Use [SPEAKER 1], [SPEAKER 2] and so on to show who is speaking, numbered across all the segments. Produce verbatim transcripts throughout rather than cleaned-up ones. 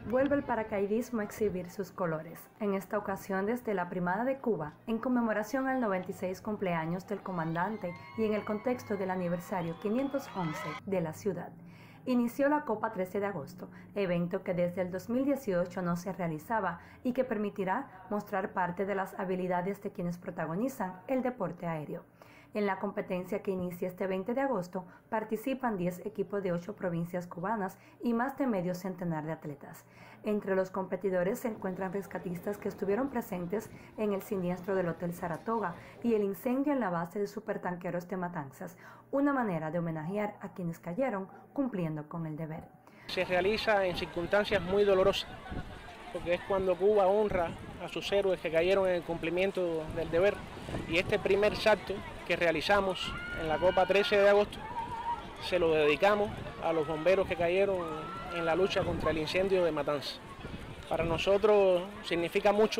[SPEAKER 1] Vuelve el paracaidismo a exhibir sus colores, en esta ocasión desde la Primada de Cuba, en conmemoración al noventa y seis cumpleaños del comandante y en el contexto del aniversario quinientos once de la ciudad. Inició la Copa trece de agosto, evento que desde el dos mil dieciocho no se realizaba y que permitirá mostrar parte de las habilidades de quienes protagonizan el deporte aéreo. En la competencia que inicia este veinte de agosto participan diez equipos de ocho provincias cubanas y más de medio centenar de atletas. Entre los competidores se encuentran rescatistas que estuvieron presentes en el siniestro del Hotel Saratoga y el incendio en la base de supertanqueros de Matanzas, una manera de homenajear a quienes cayeron cumpliendo con el deber.
[SPEAKER 2] Se realiza en circunstancias muy dolorosas, porque es cuando Cuba honra a sus héroes que cayeron en el cumplimiento del deber, y este primer salto que realizamos en la Copa trece de agosto se lo dedicamos a los bomberos que cayeron en la lucha contra el incendio de Matanzas. Para nosotros significa mucho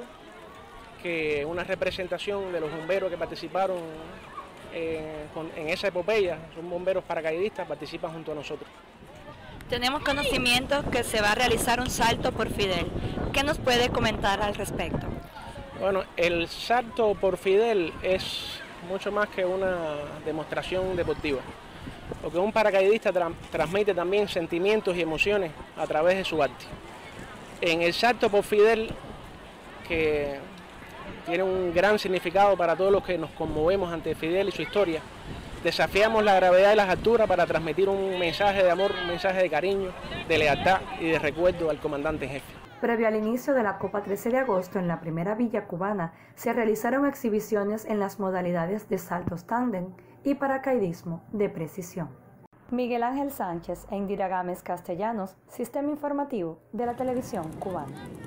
[SPEAKER 2] que una representación de los bomberos que participaron eh, con, en esa epopeya, son bomberos paracaidistas, participan junto a nosotros.
[SPEAKER 3] Tenemos conocimiento que se va a realizar un salto por Fidel. ¿Qué nos puede comentar al respecto?
[SPEAKER 2] Bueno, el salto por Fidel es mucho más que una demostración deportiva, porque un paracaidista tra transmite también sentimientos y emociones a través de su arte. En el salto por Fidel, que tiene un gran significado para todos los que nos conmovemos ante Fidel y su historia, desafiamos la gravedad y las alturas para transmitir un mensaje de amor, un mensaje de cariño, de lealtad y de recuerdo al comandante en jefe.
[SPEAKER 1] Previo al inicio de la Copa trece de agosto en la primera villa cubana, se realizaron exhibiciones en las modalidades de saltos tándem y paracaidismo de precisión. Miguel Ángel Sánchez e Indira Gámez Castellanos, Sistema Informativo de la Televisión Cubana.